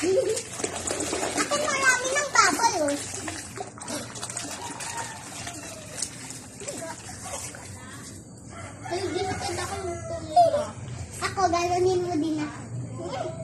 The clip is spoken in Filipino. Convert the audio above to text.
Ako marami ng bubble, oh. Ay, di matanda ko luto nila. Ako, ganonin mo din ako.